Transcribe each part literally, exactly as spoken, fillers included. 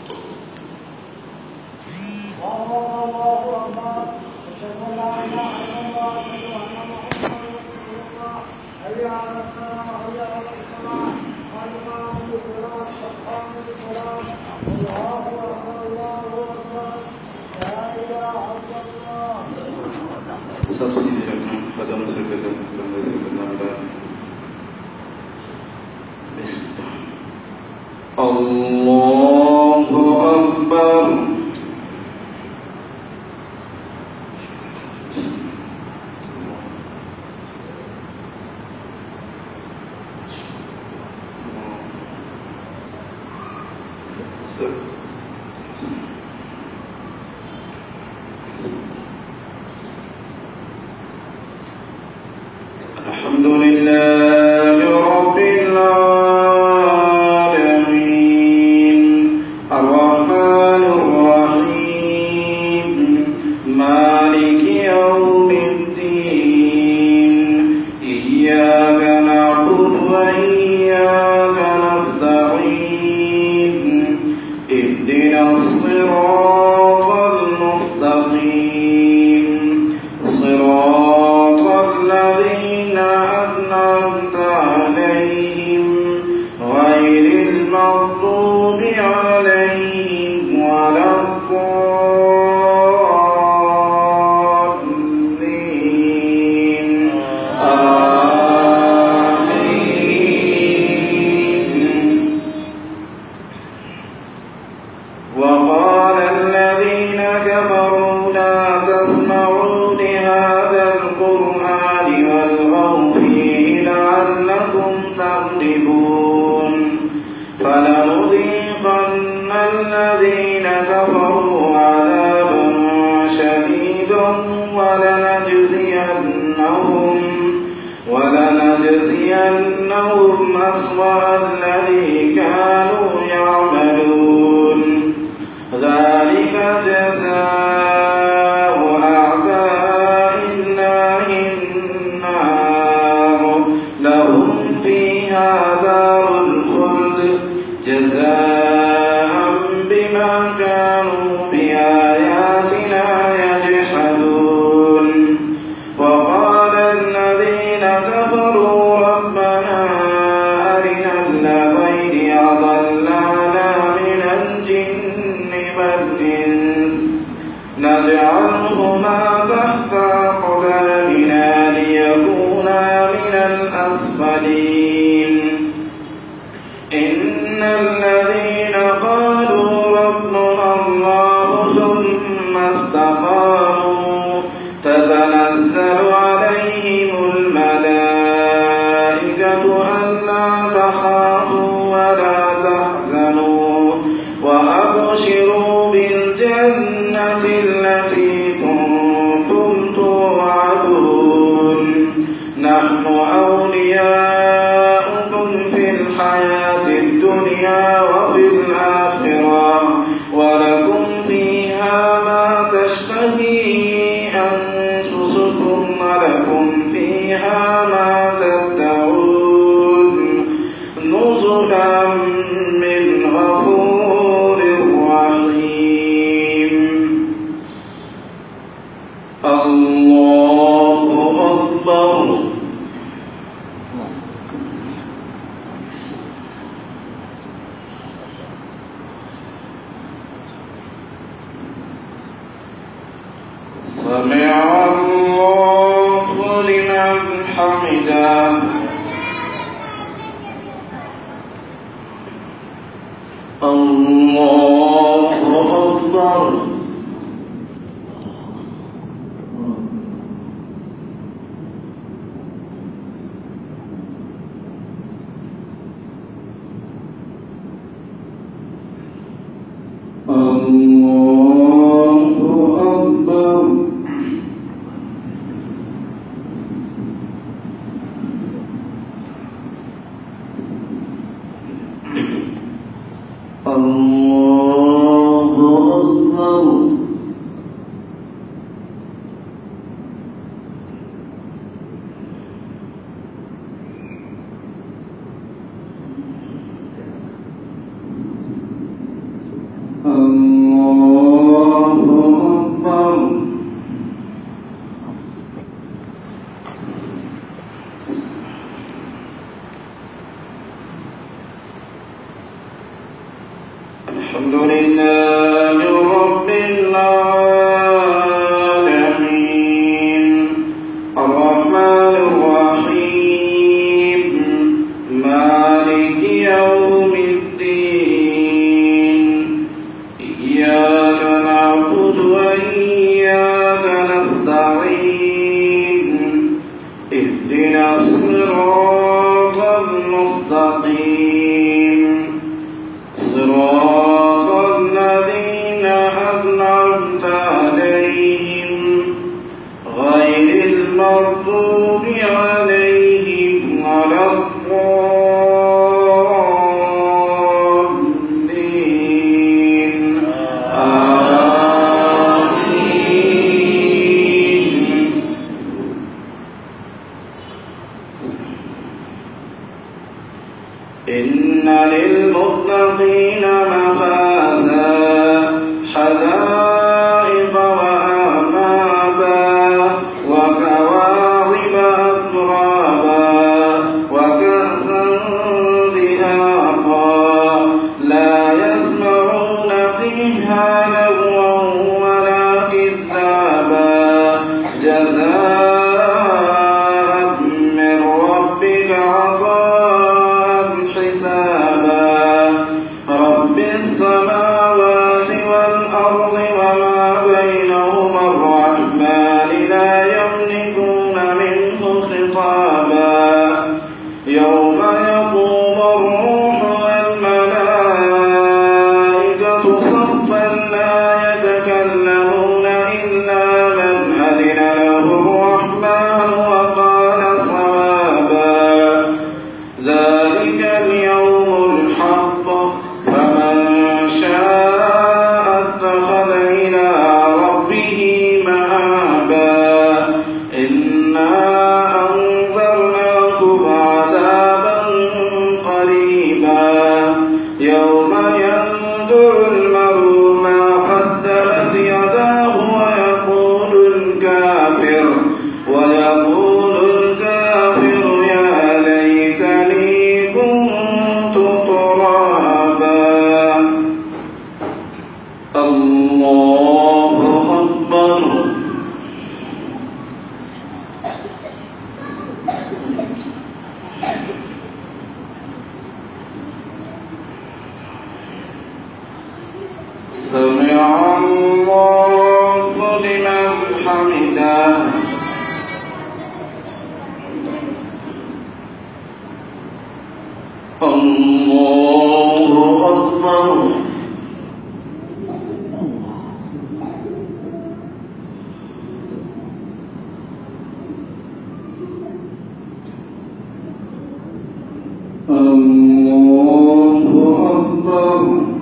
الحمد لله رب العالمين الرحمن الرحيم مالك يوم الدين إياك نعبد وإياك نستعين اهدنا الصراط المستقيم صراط الذين أنعمت عليهم غير المغضوب عليهم ولا الضالين آمين. وقال الذين كفروا لا تسمعوا لهذا القرآن والغوا فيه لعلكم تغلبون فلنذيقن الذين كفروا عذابا شديدا ولنجزينهم ولنجزينهم أسوأ الذي كانوا يعملون ذلك جزاء أعداء الله النار لهم فيها دار الخلد جزاء بما كانوا بآياتنا يجحدون. وقال الذين كفروا ربنا أرنا الذين أضلانا من الجن والإنس نجعلهما تحت أقدامنا ليكونا من الأسفلين. إن الذين قالوا ربنا الله ثم استقاموا تتنزل عليهم الملائكة ألا تخافوا ولا تحزنوا وأبشروا بالجنة التي كنتم توعدون نحن أولياؤكم في الحياة الدنيا وفي الآخرة ولكم فيها ما تشتهي أنفسكم ولكم فيها ما تدعون نزلا من غفور رحيم. الله أكبر. سمع الله لمن حمده. الله أكبر. الله أكبر. الله أكبر. الحمد لله رب العالمين الرحمن الرحيم مالك يوم الدين إياك نعبد وإياك نستعين اهدنا الصراط المستقيم صراط الذين أنعمت عليهم غير المغضوب عليهم ولا الضالين آمين. إن للمتقين مفازا حدائق وأعنابا وكواعب أترابا وكأسا دهاقا لا يسمعون فيها لغوا ولا كذابا جزاء من ربك عطاء حسابا رب السماوات والأرض وما بينهما الرحمن لا يملكون منه خطابا يوم يقوم الروح والملائكة صفا لا يتكلمون إلا من أذن له الرحمن وقال صوابا ذلك اليوم الحق فمن شاء اتخذ إلى ربه مآبا إنا أنذرناكم عذابا قريبا يوم ينظر المرء ما قدمت يداه ويقول الكافر ويقول الكافر يا ليتني كنت ترابا. الله أكبر. سمع الله لمن حمده. الله أكبر. الله أكبر.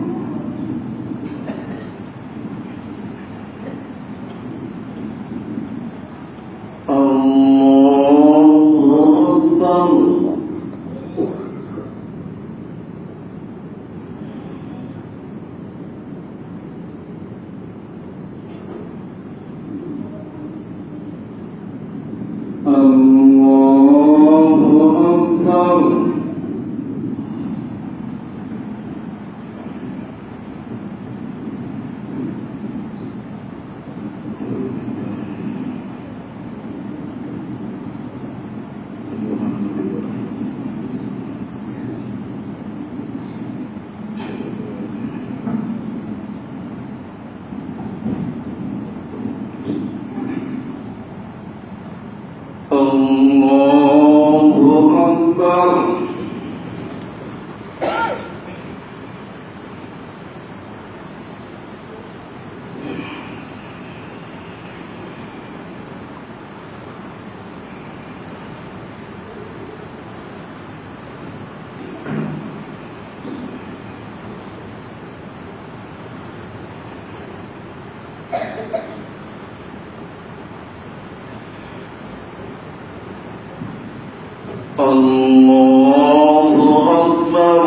الله أكبر. الله أكبر.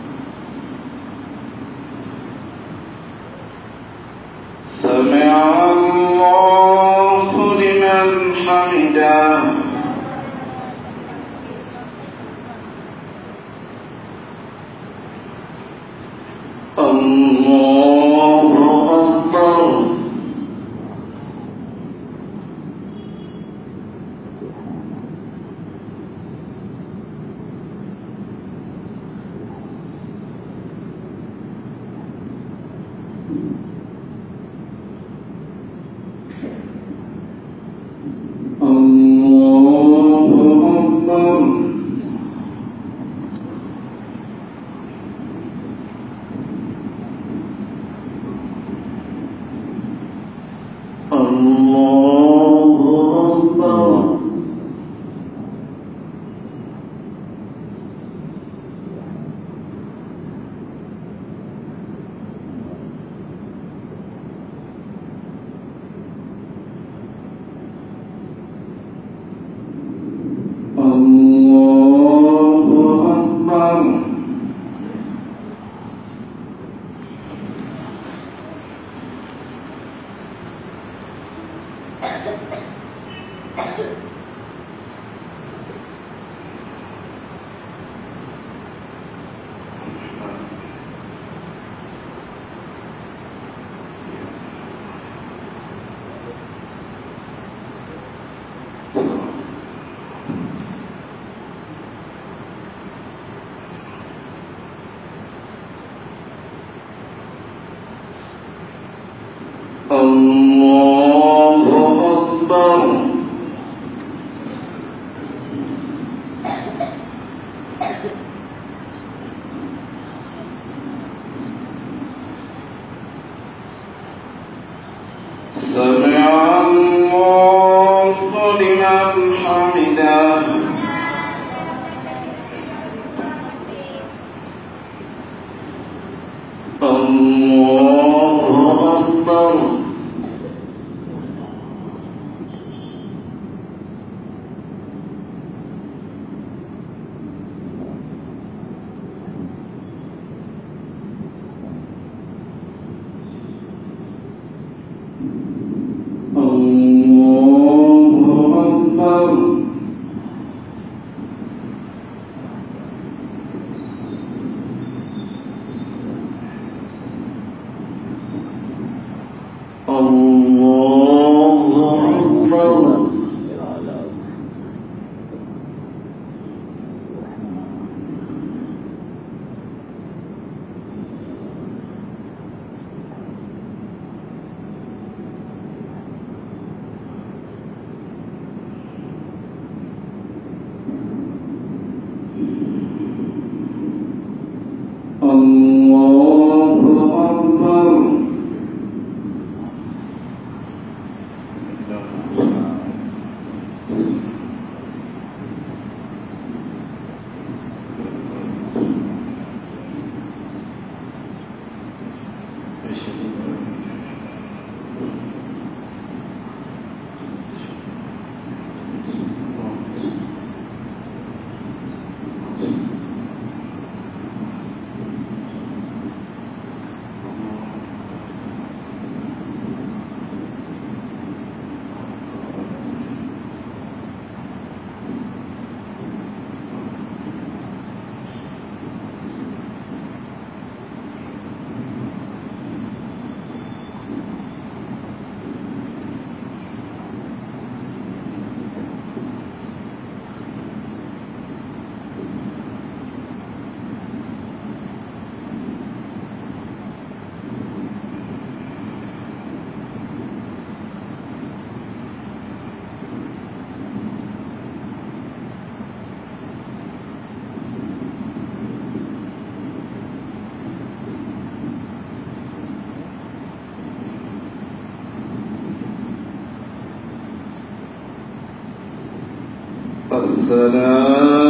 سمع الله أكبر. سمع الله لمن حمده. الله أكبر. السلام